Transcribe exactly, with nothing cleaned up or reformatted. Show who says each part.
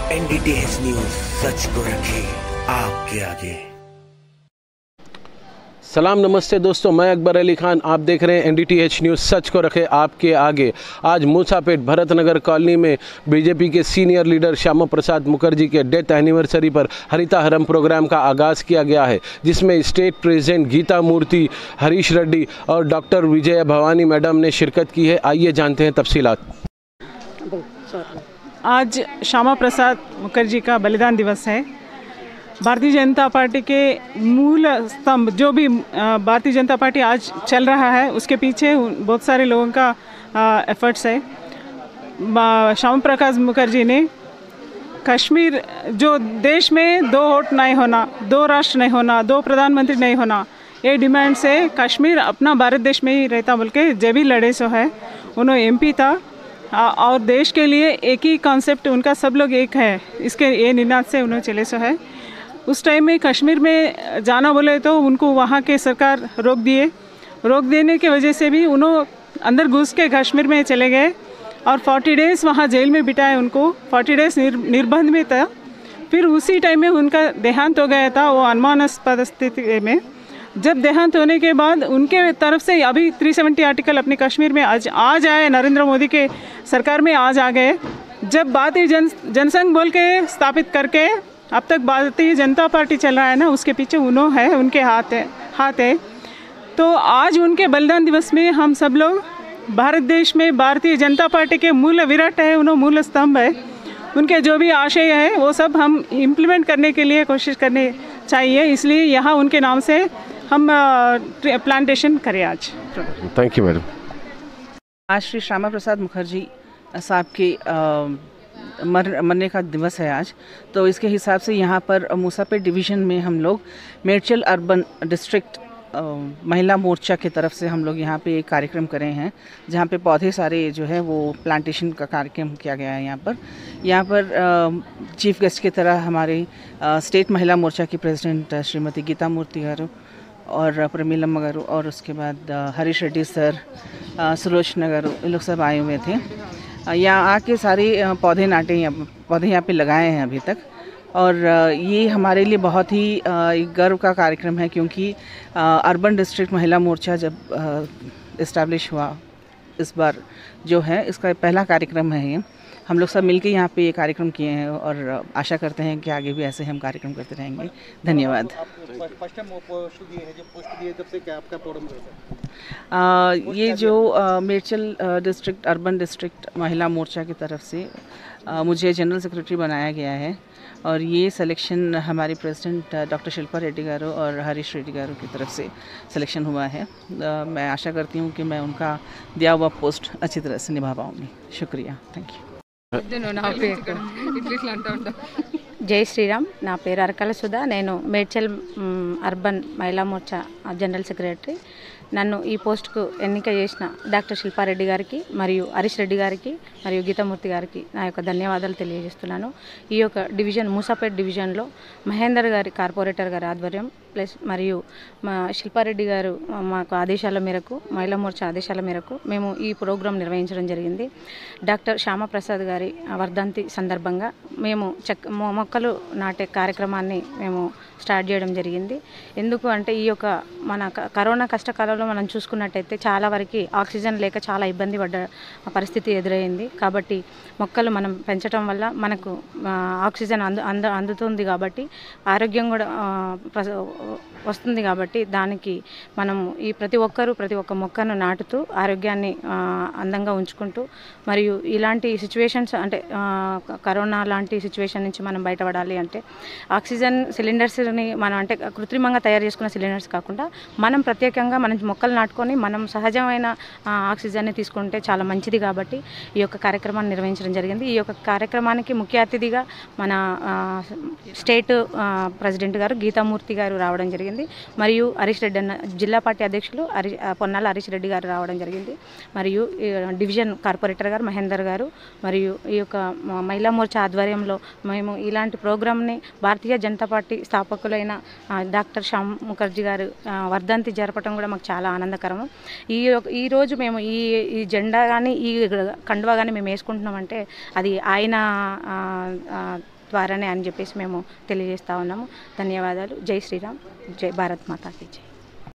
Speaker 1: एनडीटीएच news, सच को रखे आपके आगे।
Speaker 2: सलाम नमस्ते दोस्तों, मैं अकबर अली खान, आप देख रहे हैं एनडीटीएच न्यूज़, सच को रखे आपके आगे। आज मूसापेट भरतनगर कॉलोनी में बीजेपी के सीनियर लीडर श्यामा प्रसाद मुखर्जी के डेथ एनिवर्सरी पर हरिताहरम प्रोग्राम का आगाज़ किया गया है, जिसमें स्टेट प्रेसिडेंट गीता मूर्ति, हरीश रेड्डी और डॉक्टर विजय भवानी मैडम ने शिरकत की है। आइए जानते हैं तफसीलात।
Speaker 3: आज श्यामा प्रसाद मुखर्जी का बलिदान दिवस है। भारतीय जनता पार्टी के मूल स्तंभ, जो भी भारतीय जनता पार्टी आज चल रहा है, उसके पीछे बहुत सारे लोगों का एफर्ट्स है। श्यामा प्रसाद मुखर्जी ने कश्मीर, जो देश में दो वोट नहीं होना, दो राष्ट्र नहीं होना, दो प्रधानमंत्री नहीं होना, ये डिमांड से कश्मीर अपना भारत देश में ही रहता बोल के जब भी लड़े सो है। उन्होंने एमपी था और देश के लिए एक ही कॉन्सेप्ट, उनका सब लोग एक है, इसके ये निनाद से उन्होंने चले सो है। उस टाइम में कश्मीर में जाना बोले तो उनको वहाँ के सरकार रोक दिए। रोक देने की वजह से भी उन्होंने अंदर घुस के कश्मीर में चले गए और चालीस डेज़ वहाँ जेल में बिताए। उनको चालीस डेज़ निर, निर्बंध में था। फिर उसी टाइम में उनका देहांत हो गया था, वो अनुमानास्पद स्थिति में। जब देहांत होने के बाद उनके तरफ से अभी तीन सौ सत्तर आर्टिकल अपने कश्मीर में आज आज आए, नरेंद्र मोदी के सरकार में आज आ गए। जब भारतीय जन जनसंघ बोल के स्थापित करके अब तक भारतीय जनता पार्टी चल रहा है ना, उसके पीछे उन्होंने है, उनके हाथ है हाथ है तो आज उनके बलिदान दिवस में हम सब लोग भारत देश में भारतीय जनता पार्टी के मूल विराट है, उन्होंने मूल स्तंभ है। उनके जो भी आशय है वो सब हम इम्प्लीमेंट करने के लिए कोशिश करनी चाहिए। इसलिए यहाँ उनके नाम से हम प्लांटेशन करें आज।
Speaker 2: Thank you madam.
Speaker 4: आज श्री श्यामा प्रसाद मुखर्जी साहब के मर मरने का दिवस है आज, तो इसके हिसाब से यहाँ पर मूसापेट डिवीज़न में हम लोग मेडचल अर्बन डिस्ट्रिक्ट महिला मोर्चा की तरफ से हम लोग यहाँ पे एक कार्यक्रम करे हैं, जहाँ पे पौधे सारे जो है वो प्लांटेशन का कार्यक्रम किया गया है। यहाँ पर यहाँ पर चीफ गेस्ट की तरह हमारे स्टेट महिला मोर्चा की प्रेसिडेंट श्रीमती गीता मूर्ति गारू और प्रमीलम गारू और उसके बाद हरीश रेड्डी सर, सुलोचना गारू, ये लोग सब आए हुए थे। यहाँ आके सारे पौधे नाटे, यहाँ पौधे यहाँ पे लगाए हैं अभी तक। और ये हमारे लिए बहुत ही एक गर्व का कार्यक्रम है, क्योंकि अर्बन डिस्ट्रिक्ट महिला मोर्चा जब इस्टेब्लिश हुआ इस बार जो है, इसका पहला कार्यक्रम है ये। हम लोग सब मिलके यहाँ पे ये कार्यक्रम किए हैं और आशा करते हैं कि आगे भी ऐसे हम कार्यक्रम करते रहेंगे। धन्यवाद। आ, ये जो मेडचल डिस्ट्रिक्ट अर्बन डिस्ट्रिक्ट महिला मोर्चा की तरफ से आ, मुझे जनरल सेक्रेटरी बनाया गया है और ये सिलेक्शन हमारी प्रेसिडेंट डॉक्टर शिल्पा रेड्डी गारू और हरीश रेड्डी गारू की तरफ से सिलेक्शन हुआ है। आ, मैं आशा करती हूँ कि मैं उनका दिया हुआ पोस्ट अच्छी तरह से निभा पाऊँगी। शुक्रिया, थैंक यू।
Speaker 5: जय श्रीराम, నా పేరు అరకల సుధా, నేను మేడ్చల్ అర్బన్ మహిళా మోర్చా జనరల్ సెక్రటరీ। నన్ను ఈ పోస్ట్కు ఎన్నిక చేసిన డాక్టర్ శిల్పారెడ్డి గారికి మరియు హరీష్ రెడ్డి గారికి మరియు గీతామూర్తి గారికి నా యొక్క ధన్యవాదాలు తెలియజేస్తున్నాను। ఈ యొక్క డివిజన్ మూసాపేట్ డివిజన్లో మహేందర్ గారి కార్పొరేటర్ గారి ఆధ్వర్యం ప్లస్ మరియు మా శిల్పారెడ్డి గారు మాకు ఆదేశాల మేరకు, మహిళా మోర్చా ఆదేశాల మేరకు మేము ఈ ప్రోగ్రాం నిర్వహించడం జరిగింది। డాక్టర్ శ్యామా ప్రసాద్ గారి వర్ధంతి సందర్భంగా మేము చెక్ మొక్కలు నాటే కార్యక్రమాన్ని మేము స్టార్ట్ చేయడం జరిగింది। ఎందుకు అంటే ఈ యొక్క మన కరోనా కష్టకాలంలో మనం చూసుకున్నట్టయితే చాలా వరకు ఆక్సిజన్ లేక చాలా ఇబ్బంది పడ్డ పరిస్థితి ఎదురైంది। కాబట్టి మొక్కలు మనం పెంచడం వల్ల మనకు ఆక్సిజన్ అందు అంద అందుతుంది కాబట్టి ఆరోగ్యం కూడా వస్తుంది। కాబట్టి దానికి మనము ఈ ప్రతి ఒక్కరూ ప్రతి ఒక్క మొక్కను నాటుతూ ఆరోగ్యాన్ని అందంగా ఉంచుకుంటూ మరియు ఇలాంటి సిచ్యువేషన్స్ అంటే కరోనా లాంటి సిచ్యువేషన్ నుంచి మనం బయటపడాలి అంటే ఆక్సిజన్ సిలిండర్స్ని మనం అంటే కృత్రిమంగా తయారు చేసుకున్న సిలిండర్స్ కాకుండా మనం ప్రత్యేకంగా మనం మొక్కలు నాటుకొని మనం సహజమైన ఆక్సిజన్ని తీసుకుంటే చాలా మంచిది। కాబట్టి ఈ యొక్క కార్యక్రమాన్ని నిర్వహించడం జరిగింది। ఈ యొక్క కార్యక్రమానికి ముఖ్య అతిథిగా మన స్టేట్ ప్రెసిడెంట్ గారు గీతామూర్తి గారు రావడం జరిగింది మరియు హరీష్ రెడ్డి అన్న జిల్లా పార్టీ అధ్యక్షులు హరి పొన్నాల హరీష్ రెడ్డి గారు రావడం జరిగింది మరియు డివిజన్ కార్పొరేటర్ గారు మహేందర్ గారు మరియు ఈ యొక్క మహిళా మోర్చా ఆధ్వర్యంలో మేము ఇలాంటి ప్రోగ్రామ్ని భారతీయ జనతా పార్టీ స్థాపక వ్యవస్థాపకులైన డాక్టర్ శ్యామ్ ముఖర్జీ గారు వర్ధంతి జరపడం కూడా మాకు చాలా ఆనందకరము. ఈ ఈరోజు మేము ఈ ఈ జెండా కానీ ఈ కండువా కానీ మేము వేసుకుంటున్నామంటే అది ఆయన ద్వారానే అని చెప్పేసి మేము తెలియజేస్తూ ఉన్నాము. ధన్యవాదాలు. జై శ్రీరామ్, జై భారత్ మాతాకి జై.